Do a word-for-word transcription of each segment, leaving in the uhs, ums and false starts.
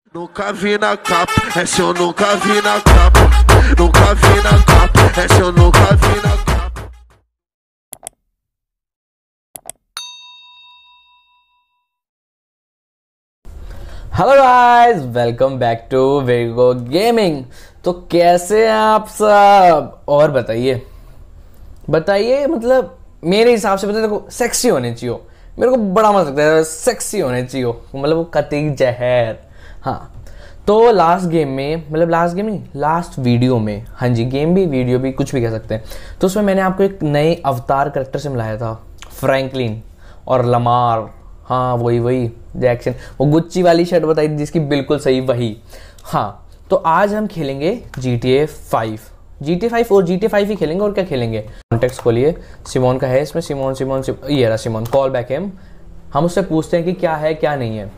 Nunca vi na capa, essa eu nunca vi na capa. Nunca vi na capa, essa eu nunca vi na capa. Hello guys, welcome back to Vego gaming. तो कैसे हैं आप सब? और बताइए बताइए मतलब मेरे हिसाब से पता है, देखो सेक्सी होने चाहिए। मेरे को बड़ा मजा लगता है सेक्सी होने चाहिए, मतलब वो कतई जहर। हाँ, तो लास्ट गेम में, मतलब लास्ट गेम नहीं, लास्ट वीडियो में, हाँ जी, गेम भी वीडियो भी कुछ भी कह सकते हैं। तो उसमें मैंने आपको एक नए अवतार करेक्टर से मिलाया था, फ्रैंकलिन और लमार। हाँ, वही वही जैक्सन, वो गुच्ची वाली शर्ट बताई थी जिसकी, बिल्कुल सही वही। हाँ, तो आज हम खेलेंगे G T A five. G T A five और जी टी ए फाइव ही खेलेंगे, और क्या खेलेंगे। कॉन्टेक्स्ट खोलिए, सिमोन का है इसमें, सिमोन सिमोन सिमोन ये रहा सिमोन, कॉल बैक है। हम उससे पूछते हैं कि क्या है क्या नहीं है।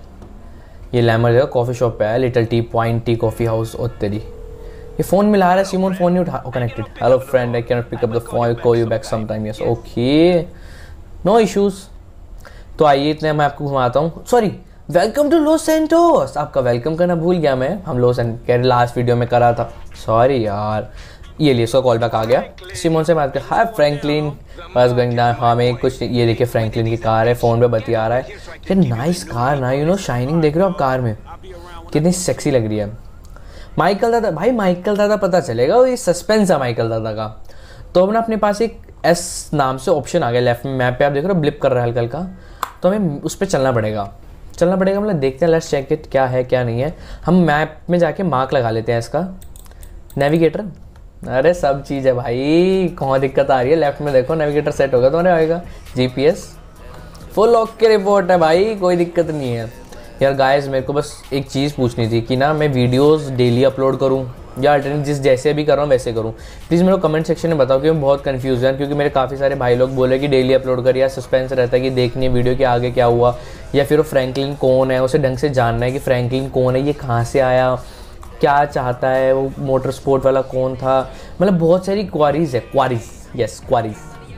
ये लैमर जगह कॉफ़ी शॉप पे है, little tea point tea coffee house. और तेरी ये फ़ोन मिला रहा है सिमोन, फ़ोन नहीं उठा। Connected, hello friend, I can not pick up the phone, I call you back some time. Yes, okay, no issues. तो आइए, इतने मैं आपको घुमाता हूँ। Sorry, welcome to Los Santos. आपका वेलकम करना भूल गया मैं। हम लॉस सैंटोस लास्ट वीडियो में करा था, सॉरी यार। ये लिए इसका कॉल बैक आ गया। सिमोन से बात कर, हाय फ्रैंकलिन, बस गोइंग डाउन। हाँ, मैं कुछ, ये देखिए फ्रैंकलिन की कार है, फ़ोन पे बतिया रहा है। ये नाइस कार ना, यू नो, शाइनिंग देख रहे हो आप कार में, कितनी सेक्सी लग रही है। माइकल दादा, भाई माइकल दादा पता चलेगा, वो ये सस्पेंस है माइकल दादा का। तो अपना अपने पास एक एस नाम से ऑप्शन आ गया लेफ्ट में, मैप पे आप देख रहे हो, ब्लिप कर रहा है हल्का हल्का। तो हमें उस पर चलना पड़ेगा, चलना पड़ेगा मतलब देखते हैं, लेट्स चेक इट क्या है क्या नहीं है। हम मैप में जाके मार्क लगा लेते हैं इसका। नेविगेटर, अरे सब चीज़ है भाई, कहाँ दिक्कत आ रही है। लेफ्ट में देखो, नेविगेटर सेट होगा तो हमारे आएगा। जीपीएस फुल ओके रिपोर्ट है भाई, कोई दिक्कत नहीं है। यार गाइस, मेरे को बस एक चीज़ पूछनी थी कि ना, मैं वीडियोस डेली अपलोड करूं या अल्टरनेट जिस जैसे भी कर रहा हूँ वैसे करूँ। प्लीज़ मेरे को कमेंट सेक्शन में बताओ, कि मैं बहुत कन्फ्यूज़ है, क्योंकि मेरे काफ़ी सारे भाई लोग बोले कि डेली अपलोड कर, या सस्पेंस रहता है कि देखनी है वीडियो के आगे क्या हुआ, या फिर वो फ्रैंकलिन कौन है, उसे ढंग से जानना है कि फ्रैंकलिन कौन है, ये कहाँ से आया, क्या चाहता है, वो मोटर स्पोर्ट वाला कौन था। मतलब बहुत सारी क्वारीज है, क्वारीज, यस क्वारीज,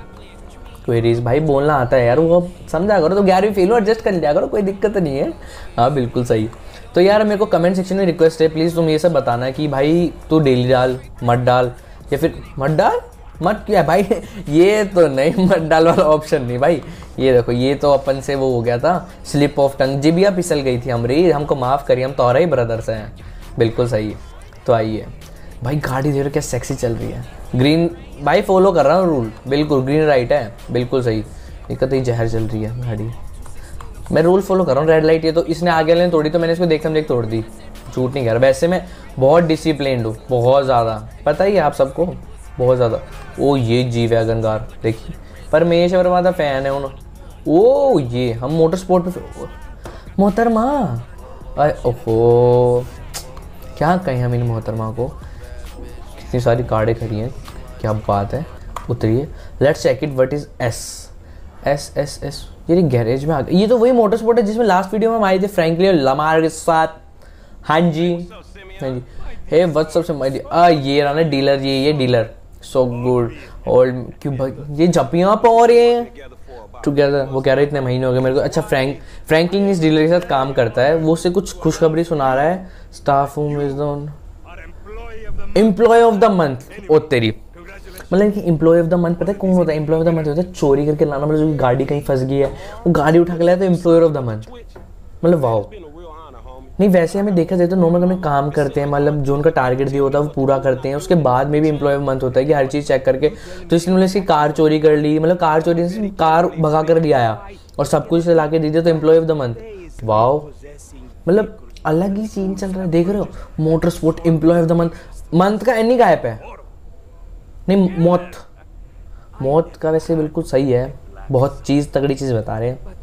क्वेरीज। भाई बोलना आता है यार, वो अब समझा करो। तो ग्यारहवीं फेल हो, एडजस्ट कर लिया करो, कोई दिक्कत नहीं है। हाँ बिल्कुल सही। तो यार मेरे को कमेंट सेक्शन में रिक्वेस्ट है, प्लीज़ तुम ये सब बताना कि भाई तू डेली डाल, मत डाल, या फिर मत डाल मत क्या भाई ये तो नहीं, मत डाल वाला ऑप्शन नहीं भाई। ये देखो, ये तो अपन से वो हो गया था, स्लिप ऑफ टंग, जिबिया फिसल गई थी हमारी, हमको माफ़ करिए, हम तो और ही ब्रदर्स हैं। बिल्कुल सही। तो आइए भाई, गाड़ी देखो क्या सेक्सी चल रही है। ग्रीन भाई, फॉलो कर रहा हूँ रूल, बिल्कुल ग्रीन राइट है, बिल्कुल सही। दिक्कत ही जहर चल रही है गाड़ी, मैं रूल फॉलो कर रहा हूँ। रेड लाइट, ये तो इसने आगे वाले ने तोड़ी, तो मैंने इसको देखते हम देख तोड़ दी। झूठ नहीं कह रहा, वैसे मैं बहुत डिसिप्लिन्ड हूँ, बहुत ज़्यादा, पता ही है आप सबको, बहुत ज़्यादा। ओ ये जी वैगन कार देखिए, परमेश वर्मा का फ़ैन है उन। ओ ये हम मोटर स्पोर्ट पे, मोहतरमा, ओहो क्या कहें हम इन मोहतरमा को। कितनी सारी कारें खड़ी हैं, क्या बात है। उतरिए, let's check it, what is S S S S. ये गैरेज में आ गया, ये तो वही मोटर स्पोर्ट है जिसमें लास्ट वीडियो में हम आए थे फ्रैंकलिन और लमार के साथ। हाँ जी हाँ जी, हे व्हाट्स अप से माय आ ये रहा ना डीलर, ये ये डीलर, सो गुड ओल्ड। क्यों भाई ये जपियाँ पा रहे हैं टुगेदर, वो कह रहे इतने महीने हो गए मेरे को। अच्छा, फ्रैंक फ्रैंकलिन इस डीलर के साथ काम करता है, वो उससे कुछ खुशखबरी सुना रहा है। Staff room is the employee of the month. ओ तेरी, मतलब कि एम्प्लॉय ऑफ द मंथ पता है कौन होता है? एम्प्लॉय ऑफ द मंथ होता है चोरी करके लाना, मतलब जो गाड़ी कहीं फंस गई है वो गाड़ी उठा के लाया तो एम्प्लॉयर ऑफ द मंथ। मतलब वाह। नहीं वैसे हमें देखा जाए तो नॉर्मल हमें काम करते हैं, मतलब जो उनका टारगेट दिया होता है वो पूरा करते हैं, उसके बाद में भी एम्प्लॉय ऑफ मंथ होता है कि हर चीज़ चेक करके। तो इसलिए मतलब इसकी कार चोरी कर ली, मतलब कार चोरी से कार भगा कर ले आया और सब कुछ ला के दे दिया, तो एम्प्लॉय ऑफ द मंथ। वाह, मतलब अलग ही सीन चल रहा है, देख रहे हो। Motor sport employee of the month, month का एनी गायब है, नहीं मौत, मौत का वैसे बिल्कुल सही है। बहुत चीज़ तगड़ी चीज़ बता रहे हैं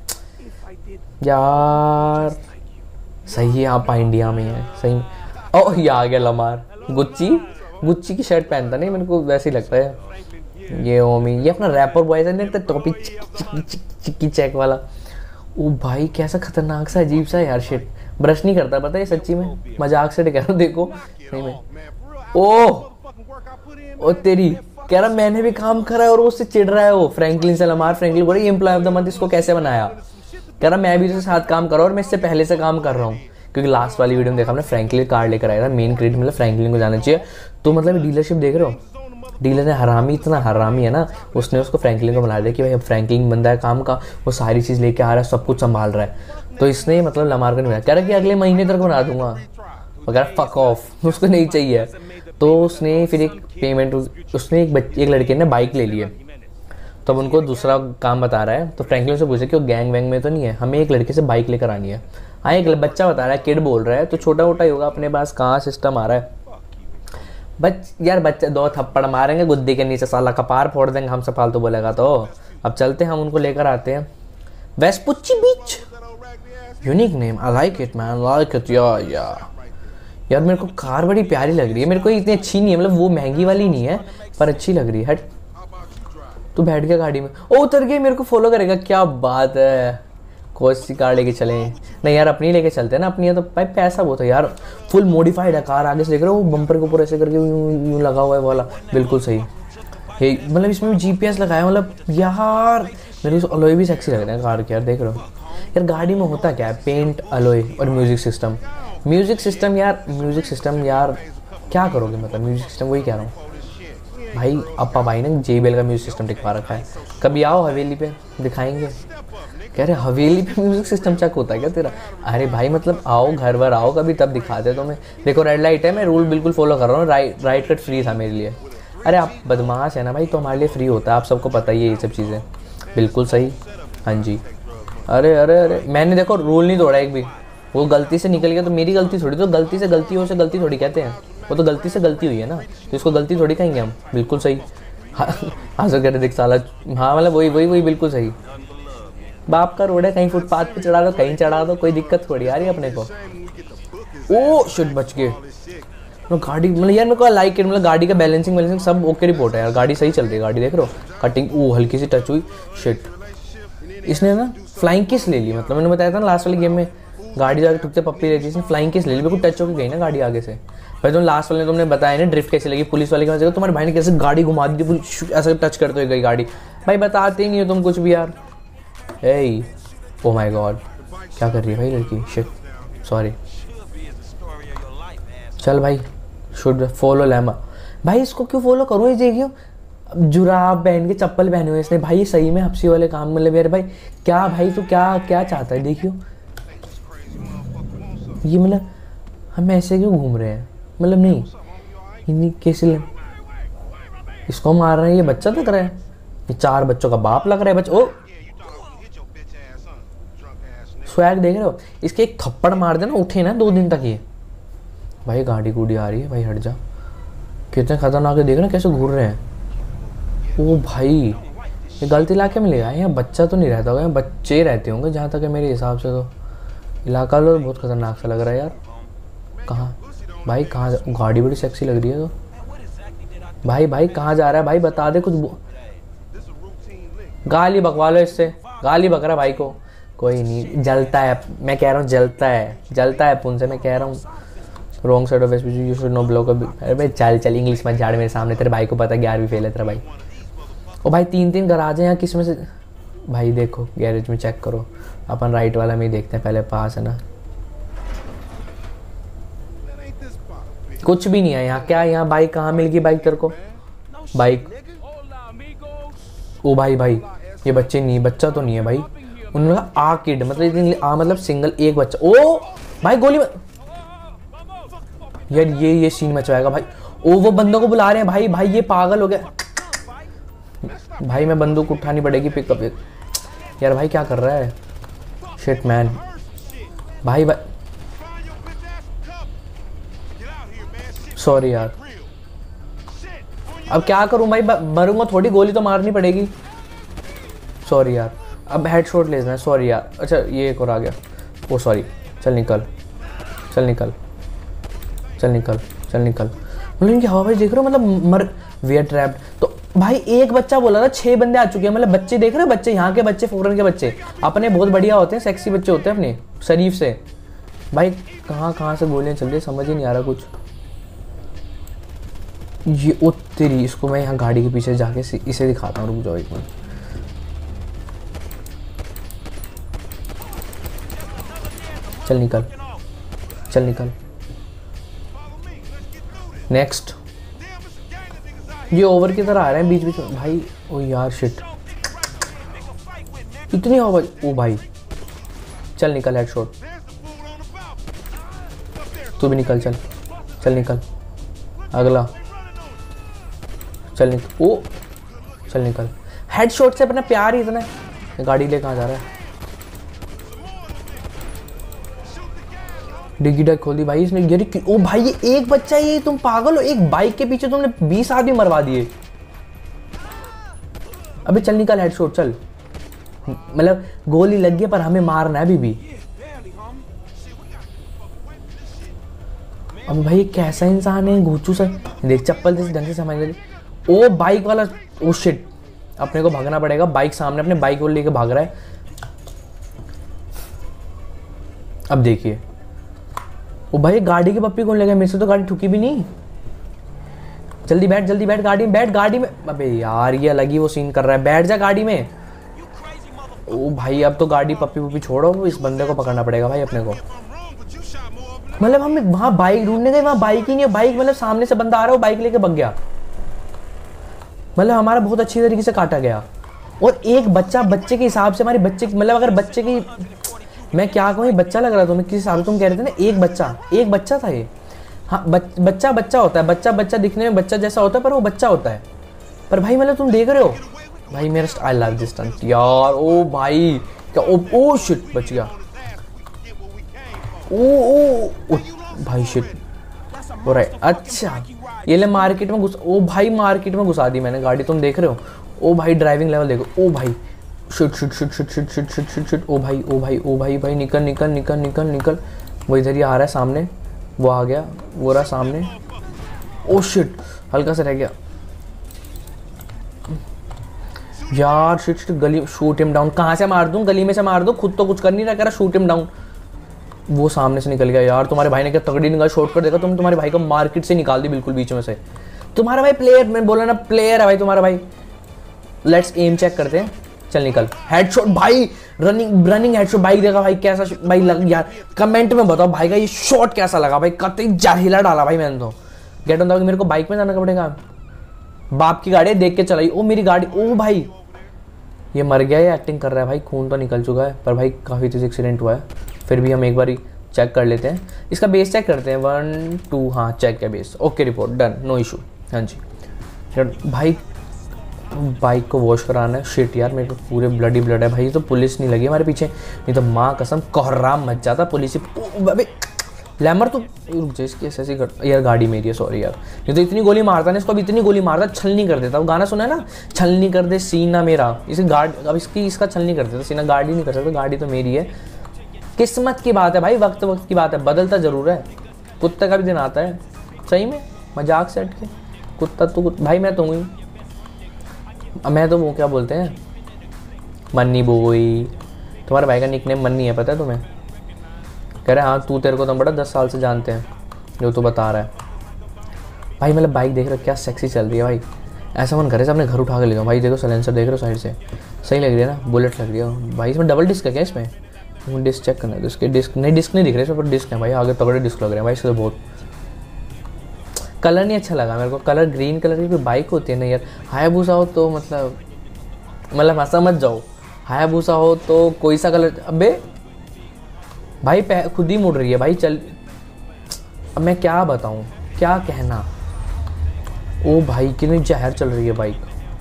यार, सही है। आप इंडिया में है सही में। ओह ये आ गया लमार, गुच्ची गुच्ची की शर्ट पहनता नहीं, मेरे को वैसे ही लगता है। ये ओमी, ये अपना रैपर बॉय है, टॉपी चिक्की चिक्की चेक वाला। ओ भाई कैसा खतरनाक सा अजीब सा यार, शिट ब्रश नहीं करता पता है सच्ची में, मजाक से कह रहा हूँ, देखो सही में। ओह ओ तेरी, कह रहा मैंने भी काम करा है, और वो उससे चिढ़ रहा है वो फ्रैंकलिन से। लमार फ्रैंकलिन बोल रही एम्प्लॉय ऑफ द मंथ इसको कैसे बनाया, कह रहा मैं भी इसके साथ काम कर रहा हूँ और मैं इससे पहले से काम कर रहा हूँ। क्योंकि लास्ट वाली वीडियो में देखा हमने फ्रैंकलिन कार लेकर आया था, मेन क्रेडिट मतलब फ्रैंकलिन को जाना चाहिए। तो मतलब डीलरशिप देख रहे हो, डीलर ने हरामी इतना हरामी है ना, उसने उसको फ्रैंकलिन को बना दिया कि भाई अब फ्रैंकलिन बंदा है काम का, वो सारी चीज़ लेके आ रहा है, सब कुछ संभाल रहा है। तो इसने मतलब लमार को नहीं बनाया, कह रहा कि अगले महीने तक बना दूंगा वगैरह, फक ऑफ, उसको नहीं चाहिए। तो उसने फिर एक पेमेंट, उसने एक बच्चे एक लड़के ने बाइक ले ली है, तब उनको दूसरा काम बता रहा है। तो फ्रैंकलिन से पूछे कि वो गैंग वैंग में तो नहीं है, हमें एक लड़के से बाइक लेकर आनी है। हाँ एक बच्चा बता रहा है, किड बोल रहा है, तो छोटा मोटा ही होगा, अपने पास कहाँ सिस्टम आ रहा है। बच यार बच्चे दो थप्पड़ मारेंगे गुद्दी के नीचे, साला कपार फोड़ देंगे हमसे फालतू बोलेगा तो। अब चलते हैं, हम उनको लेकर आते हैं Vespucci beach. Unique name, I like it man, like it या या यार मेरे को कार बड़ी प्यारी लग रही है, मेरे को इतनी अच्छी नहीं है, मतलब वो महंगी वाली नहीं है पर अच्छी लग रही है। हट तू बैठ गया गाड़ी में, ओ उतर गई, मेरे को फॉलो करेगा, क्या बात है। कौन सी कार लेके चले? नहीं यार अपनी लेके चलते हैं ना, अपनी है तो भाई पैसा बहुत है यार, फुल मॉडिफाइड है कार, आगे से देख रहे हो बम्पर के ऊपर ऐसे करके यूं यूं लगा हुआ है वाला, बिल्कुल सही। ये मतलब इसमें जीपीएस लगाया, मतलब यार मेरे को अलॉय भी सेक्सी लग रहा है कार के यार, देख रहे हो यार। गाड़ी में होता क्या है, पेंट, अलॉय और म्यूजिक सिस्टम। म्यूजिक सिस्टम यार, म्यूजिक सिस्टम यार क्या करोगे, मतलब म्यूजिक सिस्टम वही कह रहा हूँ भाई। अप्पा भाई ने जेबीएल का म्यूजिक सिस्टम टिकवा रखा है, कभी आओ हवेली पे दिखाएंगे। कह रहे हवेली पे म्यूजिक सिस्टम चेक होता है क्या तेरा? अरे भाई मतलब आओ घर वर आओ कभी, तब दिखाते तो मैं। देखो रेड लाइट है, मैं रूल बिल्कुल फॉलो कर रहा हूँ, राइट राइट कट फ्री था मेरे लिए। अरे आप बदमाश है ना भाई, तो हमारे लिए फ्री होता है, आप सबको पता ही है ये सब चीज़ें, बिल्कुल सही। हाँ जी, अरे अरे अरे मैंने देखो रूल नहीं तोड़ा एक भी, वो गलती से निकल गया तो मेरी गलती थोड़ी, तो गलती से गलती हो से गलती थोड़ी कहते हैं, वो तो गलती से गलती हुई है ना, तो इसको गलती थोड़ी कहेंगे हम, बिल्कुल सही। हाँ हाँ सर कह रहे देख साला, हाँ मतलब वही वही वही बिल्कुल सही। बाप का रोड है, कहीं फुटपाथ पे चढ़ा दो, कहीं चढ़ा दो, कोई दिक्कत थोड़ी आ रही है अपने को। ओ शिट बच गए। तो गाड़ी मतलब यार मेरे को लाइक इट, मतलब गाड़ी का बैलेंसिंग बैलेंसिंग सब ओके रिपोर्ट है यार, गाड़ी सही चल रही है, गाड़ी देख रहे हो कटिंग, ओ हल्की सी टच हुई। शिट इसने ना फ्लाइंग किस ले ली, मतलब मैंने बताया था ना लास्ट वाले गेम में गाड़ी जाकर ठुकते पप्पी रहती है, इसने फ्लाइंग किस ले ली, बिल्कुल टच होकर गई ना गाड़ी आगे से। भाई तुम लास्ट वाले तुमने बताया ना ड्रिफ्ट कैसे लगी, पुलिस वाले की वजह से तुम्हारे भाई ने कैसे गाड़ी घुमा दी, ऐसे टच करते हुए गई गाड़ी। भाई बताते ही नहीं हो तुम कुछ भी यार। ए ओ माय गॉड क्या कर रही है भाई लड़की, शिट सॉरी। चल भाई शुड फॉलो लैम्बा। भाई इसको क्यों फॉलो करूँ, ये देखियो जुराब पहन के चप्पल पहने हुए इसने, भाई ये सही में हफ्सी वाले काम, मतलब यार भाई क्या भाई तू क्या क्या चाहता है, देखियो ये मतलब हम ऐसे क्यों घूम रहे हैं, मतलब नहीं इन्हीं कैसे लग... इसको मार रहे हैं, ये बच्चा लग रहा है, ये चार बच्चों का बाप लग रहा है बच्चा। ओ स्वैग देख रहे हो, इसके एक थप्पड़ मार देना उठे ना दो दिन तक ये। भाई गाड़ी गुड़ी आ रही है, भाई हट जा, कितने खतरनाक है, देख रहे कैसे घूर रहे हैं। ओ भाई ये गलत इलाके में ले आए, यहाँ बच्चा तो नहीं रहता होगा, यहाँ बच्चे रहते होंगे जहाँ तक है मेरे हिसाब से, तो इलाका लो बहुत खतरनाक सा लग रहा है यार। कहाँ भाई कहाँ, गाड़ी बड़ी सेक्सी लग रही है तो। भाई भाई कहाँ जा रहा है भाई, बता दे कुछ, गाली बकवा लो इससे, गाली बक रहा भाई को। कोई नहीं जलता है, मैं कह रहा हूँ जलता है, जलता है पुन से, मैं कह रहा हूँ wrong side of west you should no block. अरे भाई चल चल इंग्लिश मत झाड़ मेरे सामने, तेरे भाई को पता है ग्यारहवीं फेल है तेरा भाई। ओ भाई तीन तीन गराज हैं यहाँ, किस में से भाई देखो गैरेज में चेक करो, अपन राइट वाला में ही देखते हैं पहले, पास है ना, कुछ भी नहीं है यहाँ। क्या यहाँ बाइक कहाँ मिल गई बाइक तेरे को, बाइक? ओ भाई भाई ये बच्चे नहीं, बच्चा तो नहीं है भाई, उन्होंने कहा आ किड, मतलब आ मतलब सिंगल एक बच्चा। ओ भाई गोली में... यार ये ये सीन मचवाएगा भाई। ओ वो बंदों को बुला रहे हैं भाई, भाई ये पागल हो गया भाई, मैं बंदूक उठानी पड़ेगी पिकअप। यार भाई क्या कर रहा है, शिट मैन। भाई भाई सॉरी यार, अब क्या करूं भाई, मरूंगा थोड़ी, गोली तो मारनी पड़ेगी। सॉरी यार, अब हेडशॉट लेना है, सॉरी यार। अच्छा ये एक और आ गया, ओ सॉरी, चल निकल चल निकल चल निकल चल निकल। मतलब इनकी हवा भाई देख रहे हो, मतलब मर वी आर ट्रैप्ड। तो भाई एक बच्चा बोला था, छह बंदे आ चुके हैं, मतलब बच्चे देख रहे हो, बच्चे यहाँ के बच्चे, फॉरेन के बच्चे अपने बहुत बढ़िया होते हैं, सेक्सी बच्चे होते हैं अपने शरीफ से। भाई कहाँ कहाँ से गोलियाँ चल रही है समझ ही नहीं आ रहा कुछ। ये ओ तेरी, इसको मैं यहाँ गाड़ी के पीछे जाके इसे दिखाता हूँ, रुक जाओ एक मिनट। चल निकल चल निकल। नेक्स्ट। ये ओवर की तरह आ रहे हैं बीच बीच में भाई। ओ यार शिट, इतनी आवाज। ओ भाई चल निकल, हेडशॉट। तू भी निकल, चल चल निकल। अगला चल निकल। ओ चल निकल। हेडशॉट से अपना प्यार ही इतना है। गाड़ी ले कहाँ जा रहा है? डिग्गी डैक खोल दी भाई इसने। यार ओ भाई ये एक बच्चा, ये तुम पागल हो? एक बाइक के पीछे तुमने बीस आदमी मरवा दिए। अबे चल निकल, हेडशॉट चल। मतलब गोली लग गई पर हमें मारना है अभी भी। अब भाई कैसा इंसान है, घूचू सा। देख चप्पल से ढंग से समझ ले। ओ बाइक वाला, ओ शिट, अपने को भागना पड़ेगा। बाइक सामने, अपने बाइक को लेके भाग रहा है। अब देखिए, ओ भाई गाड़ी की पप्पी कौन ले गया? मेरे से तो गाड़ी ठुकी भी नहीं। जल्दी बैठ, जल्दी बैठ गाड़ी में, बैठ गाड़ी में। अबे यार ये अलग ही वो सीन कर रहा है। बैठ जा गाड़ी में। ओ भाई अब तो गाड़ी पप्पी पुप्पी छोड़ो, इस बंदे को पकड़ना पड़ेगा भाई अपने को। मतलब हम वहां बाइक ढूंढने गए, वहां बाइक ही नहीं है। बाइक मतलब सामने से बंदा आ रहा है, वो बाइक लेके भाग गया। मतलब हमारा बहुत अच्छी तरीके से काटा गया। और एक बच्चा, बच्चे के हिसाब से हमारे बच्चे, मतलब अगर बच्चे की, मैं क्या कहूँ, बच्चा लग रहा था तुम्हें किस हिसाब से? तुम कह रहे थे ना एक बच्चा, एक बच्चा था ये। हाँ बच, बच्चा बच्चा होता है। बच्चा बच्चा दिखने में बच्चा जैसा होता है, पर वो बच्चा होता है। पर भाई मतलब तुम देख रहे हो भाई मेरा, आई लव दिस स्टंट यार। ओ भाई क्या, ओ ओ शिट, बच गया। ओ ओ, ओ भाई शिट हो रहा है। अच्छा ये ले मार्केट में घुस। ओ भाई मार्केट में घुसा दी मैंने गाड़ी, तुम देख रहे हो। ओ भाई ड्राइविंग लेवल देखो। ओ भाई shit shit shit shit shit shit shit shit shit. ओ भाई ओ भाई ओ भाई भाई निकल निकल निकल निकल निकल। वो इधर ही आ रहा है सामने, वो आ गया, वो रहा सामने। ओ शिट हल्का सा रह गया यार। शिट शिट, गली, शूट हिम डाउन। कहाँ से मार दूं? गली में से मार दो, खुद तो कुछ कर नहीं रहा, कह रहा शूट हिम डाउन। वो सामने से निकल गया यार। तुम्हारे भाई ने क्या तगड़ी निकाल, शॉर्ट कर देखा तुम? तुम्हारे भाई को मार्केट से निकाल दी बिल्कुल बीच में से। तुम्हारा भाई प्लेयर, मैं बोला ना प्लेयर है भाई तुम्हारा भाई। लेट्स एम चेक करते हैं। चल निकल, हेडशॉट भाई, रनिंग रनिंग हेडशॉट। भाई देखा भाई कैसा भाई लग यार। कमेंट में बताओ भाई का ये शॉट कैसा लगा भाई। कतई जाहिला डाला भाई मैंने तो। गेट ऑन द, मेरे को बाइक में जाना पड़ेगा। बाप की गाड़ी देख के चलाई। ओ मेरी गाड़ी, ओ भाई ये मर गया, ये एक्टिंग कर रहा है भाई। खून तो निकल चुका है पर भाई काफ़ी तेज एक्सीडेंट हुआ है। फिर भी हम एक बार चेक कर लेते हैं, इसका बेस चेक करते हैं। वन टू, हाँ चेक है base. Okay report done, no issue. हाँ जी भाई, बाइक को वॉश कराना है। शिट यार मेरे को पूरे ब्लडी ब्लड है भाई। तो पुलिस नहीं लगी हमारे पीछे, नहीं तो माँ कसम कोहराम मच जाता पुलिस। लैमर तो रुक जा, इसकी ऐसे ऐसे कर यार। गाड़ी मेरी है, सॉरी यार। नहीं तो इतनी गोली मारता ना इसको, अब इतनी गोली मारता छलनी कर देता। वो गाना सुना है ना, छलनी कर दे सीना मेरा। इसे गाड़ी, अब इसकी इसका छलनी कर देता सीना। गाड़ी नहीं कर सकता, गाड़ी तो मेरी है। किस्मत की बात है भाई, वक्त वक्त की बात है, बदलता जरूर है। कुत्ते का भी दिन आता है सही में, मजाक से हट के। कुत्ता तो कुत... भाई मैं तो हूँ, मैं तो वो क्या बोलते हैं, मन्नी बॉय। तुम्हारे भाई का निकनेम मन्नी है, पता है तुम्हें? कह रहे हाँ तू, तेरे को तो बड़ा दस साल से जानते हैं जो तू बता रहा है भाई। मतलब बाइक देख रहे हो क्या सेक्सी चल रही है भाई। ऐसा मन करे अपने घर उठा के ले जाओ भाई। देखो साइलेंसर देख रहे हो साइड से, सही लग रही है ना, बुलेट लग रही है भाई। इसमें डबल डिस्क है क्या? इसमें डिस्क चेक करना है। इसके डिस्क नहीं, डिस्क नहीं दिख रहे इसमें, पर डिस्क है भाई। आगे तगड़े डिस्क लग रहे हैं भाई इससे। बहुत कलर नहीं अच्छा लगा मेरे को। कलर ग्रीन कलर की बाइक होती है ना यार। हायाबुसा हो तो मतलब मतलब ऐसा मत जाओ। हायाबुसा हो तो कोई सा कलर। अबे भाई खुद ही मुड़ रही है भाई। चल अब मैं क्या बताऊं, क्या कहना। ओ भाई कितनी जहर चल रही है बाइक।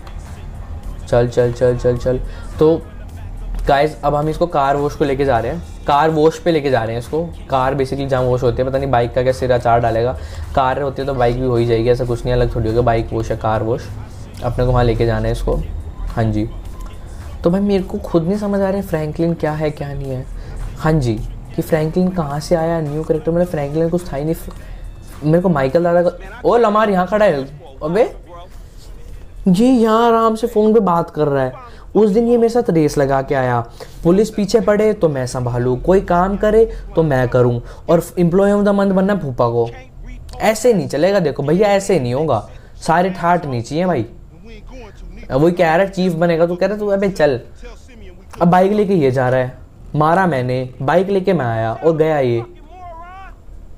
चल चल चल चल चल। तो गाइस अब हम इसको कार वॉश को लेके जा रहे हैं। कार वॉश पे लेके जा रहे हैं इसको। कार बेसिकली जहाँ वॉश होती है, पता नहीं बाइक का क्या सिरा चार डालेगा। कार होती है तो बाइक भी हो ही जाएगी, ऐसा कुछ नहीं, अलग थोड़ी होगी। बाइक वॉश है, कार वॉश। अपने को वहाँ लेके जाना है इसको। हाँ जी। तो भाई मेरे को खुद नहीं समझ आ रहा है फ्रैंकलिन क्या है क्या नहीं है। हाँ जी, कि फ्रैंकलिन कहाँ से आया न्यू कैरेक्टर। मतलब फ्रैंकलिन कुछ था ही नहीं। मेरे को माइकल दादा का, ओ लमार यहाँ खड़ा है। अबे ये यहाँ आराम से फ़ोन पे बात कर रहा है। उस दिन ये मेरे साथ रेस लगा के आया। पुलिस पीछे पड़े तो मैं संभालूं, कोई काम करे तो मैं करूं, और एम्प्लॉय ऑफ द मंथ बनना फूफा को। ऐसे नहीं चलेगा। देखो भैया ऐसे नहीं होगा, सारे ठाट नहीं चाहिए भाई। वही कह रहा है चीफ बनेगा, तो कह रहा तू अबे चल। अब बाइक लेके ये जा रहा है, मारा मैंने, बाइक लेके मैं आया और गया ये।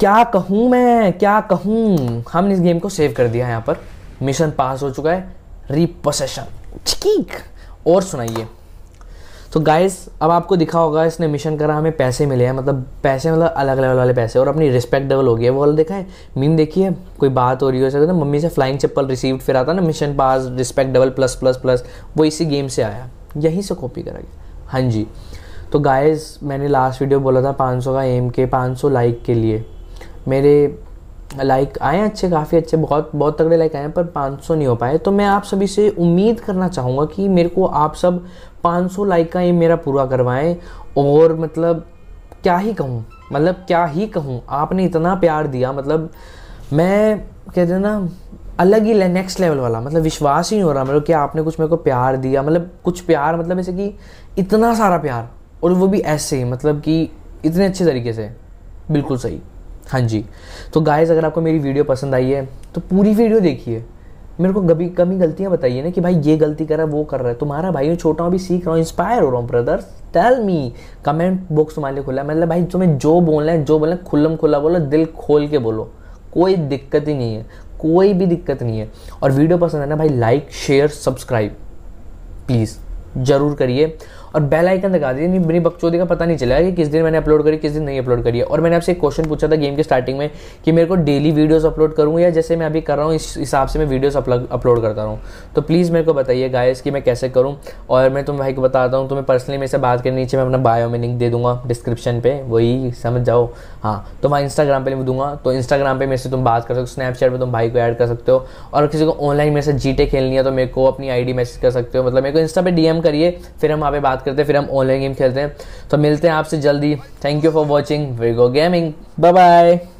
क्या कहूँ मैं, क्या कहूँ। हमने इस गेम को सेव कर दिया है, यहाँ पर मिशन पास हो चुका है, रिपोसेशन ठीक। और सुनाइए। तो गाइस अब आपको दिखा होगा इसने मिशन करा, हमें पैसे मिले हैं, मतलब पैसे मतलब अलग लेवल वाले पैसे, और अपनी रिस्पेक्ट डबल हो गई है। वो वाला देखा है मीम, देखिए कोई बात हो रही हो ऐसा ना, मम्मी से फ्लाइंग चप्पल रिसीव्ड, फिर आता ना mission pass respect double plus plus plus, वो इसी गेम से आया, यहीं से कॉपी करा गया। हाँ जी। तो गाइस मैंने लास्ट वीडियो बोला था पाँच सौ का एम के, पाँच सौ लाइक के लिए, मेरे लाइक आए अच्छे, काफ़ी अच्छे, बहुत बहुत तगड़े लाइक आए, पर पाँच सौ नहीं हो पाए। तो मैं आप सभी से उम्मीद करना चाहूँगा कि मेरे को आप सब पाँच सौ लाइक का एम मेरा पूरा करवाएं। और मतलब क्या ही कहूँ, मतलब क्या ही कहूँ, आपने इतना प्यार दिया, मतलब मैं कहते हैं ना अलग ही नेक्स्ट लेवल वाला, मतलब विश्वास ही नहीं हो रहा मेरे को कि आपने कुछ मेरे को प्यार दिया, मतलब कुछ प्यार, मतलब ऐसे कि इतना सारा प्यार, और वो भी ऐसे, मतलब कि इतने अच्छे तरीके से। बिल्कुल सही। हाँ जी। तो गाइस अगर आपको मेरी वीडियो पसंद आई है तो पूरी वीडियो देखिए, मेरे को कभी कमी गलतियाँ बताइए ना कि भाई ये गलती कर रहा है, वो कर रहा है। तुम्हारा भाई मैं छोटा हूँ, अभी सीख रहा हूँ, इंस्पायर हो रहा हूँ brothers, tell me. Comment box तुम्हारे लिए खुला है, मतलब भाई तुम्हें जो बोलना है, जो बोलना है खुल्लम खुल्ला बोलो, दिल खोल के बोलो, कोई दिक्कत ही नहीं है, कोई भी दिक्कत नहीं है। और वीडियो पसंद है ना भाई, लाइक शेयर सब्सक्राइब प्लीज़ ज़रूर करिए, और बेल आइकन दबा दीजिए, मेरी बकचोदी का पता नहीं चलेगा कि किस दिन मैंने अपलोड करी, किस दिन नहीं अपलोड करी है। और मैंने आपसे एक क्वेश्चन पूछा था गेम के स्टार्टिंग में कि मेरे को डेली वीडियोस अपलोड करूँ या जैसे मैं अभी कर रहा हूँ इस हिसाब से मैं वीडियोस अपलोड करता रहूँ। तो प्लीज़ मेरे को बताइए गाइस कि मैं कैसे करूँ, और मैं तुम भाई को बताता हूँ, तुम्हें पर्सनली मेरे से बात करने, नीचे मैं अपना बायो में लिंक दे दूँगा डिस्क्रिप्शन पर, वही समझ जाओ। हाँ, तो मैं इंस्टाग्राम पर भी दूँगा, तो इंस्टाग्राम पर मेरे से तुम बात कर सकते हो, स्नैपचैट पर तुम भाई को ऐड कर सकते हो, और किसी को ऑनलाइन मेरे से जीटे खेलनी है तो मेरे को अपनी आई डी मैसेज कर सकते हो, मतलब मेरे को इंस्टा पर डी एम करिए, फिर हम वहाँ पे बात करते हैं, फिर हम ऑनलाइन गेम खेलते हैं। तो मिलते हैं आपसे जल्दी। Thank you for watching Virgo gaming, bye bye.